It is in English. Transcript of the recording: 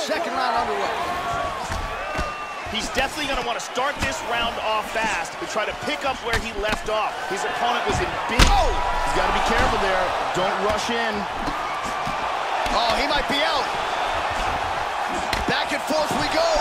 second round underway. He's definitely going to want to start this round off fast and try to pick up where he left off. His opponent was in big... Oh! He's got to be careful there. Don't rush in. Oh, he might be out. Back and forth we go.